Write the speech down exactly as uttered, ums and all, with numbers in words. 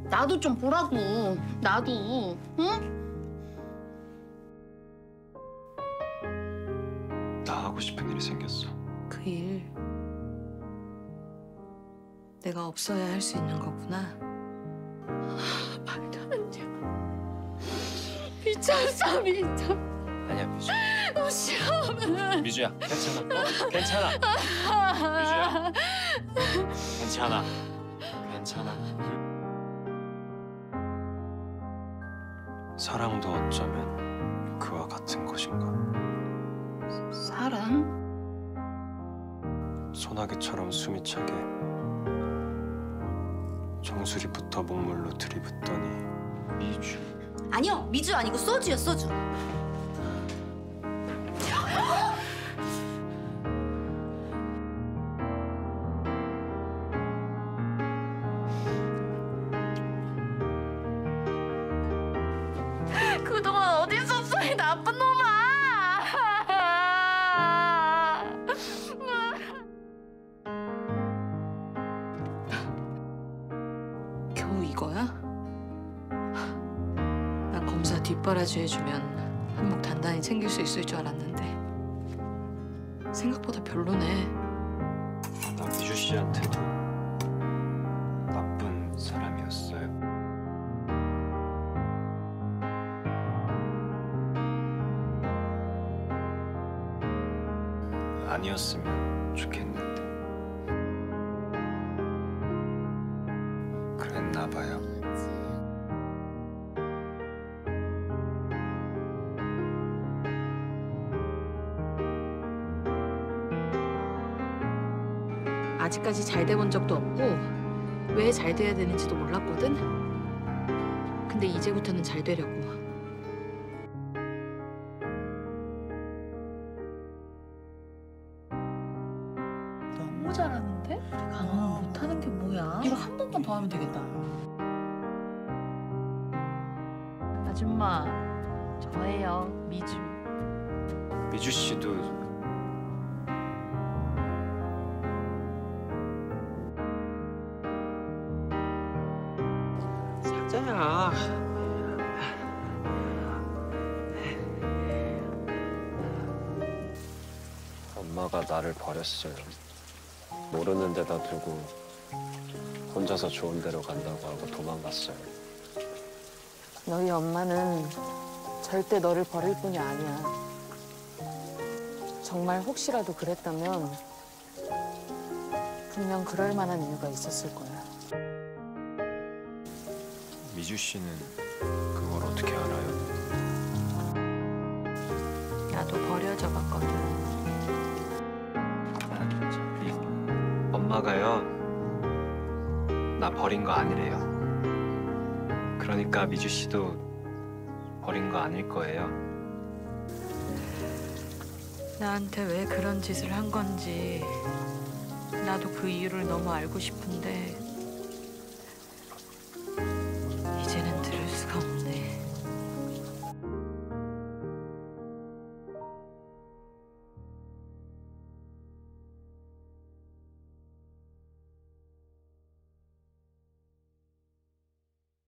나도 좀 보라고. 나도. 응? 나 하고 싶은 일이 생겼어. 그 일 내가 없어야 할 수 있는 거구나. 말도 안 돼. 미쳤어, 미쳤어. 아니야, 미주. 너무 싫어. 미주야, 괜찮아. 어, 괜찮아. 미주야. 괜찮아. 괜찮아. 사랑도 어쩌면 그와 같은 것인가. 사랑? 소나기처럼 숨이 차게 정수리부터 목물로 들이붓더니 미주. 아니요, 미주 아니고 소주요, 소주. 그동안 어디 있었어, 이 나쁜 놈아! 겨우 이거야? 나 검사 뒷바라지 해주면 한몫 단단히 챙길 수 있을 줄 알았는데 생각보다 별로네. 나 미주 씨한테도 나쁜 사람이었어요. 아니었으면 좋겠는데. 그랬나 봐요. 아직까지 잘 돼 본 적도 없고 왜 잘 돼야 되는지도 몰랐거든. 근데 이제부터는 잘 되려고. 너무 잘하는데? 강화는 못하는 게 뭐야? 이거 한 번만 더 하면 되겠다. 아줌마, 저예요, 미주. 미주 씨도 사자야. 엄마가 나를 버렸어요. 모르는 데다 두고 혼자서 좋은 데로 간다고 하고 도망갔어요. 너희 엄마는 절대 너를 버릴 뿐이 아니야. 정말 혹시라도 그랬다면 분명 그럴 만한 이유가 있었을 거야. 미주 씨는 그걸 어떻게 알아요? 나도 버려져 봤거든. 저기 엄마가요, 나 버린 거 아니래요. 그러니까 미주 씨도 버린 거 아닐 거예요. 나한테 왜 그런 짓을 한 건지 나도 그 이유를 너무 알고 싶은데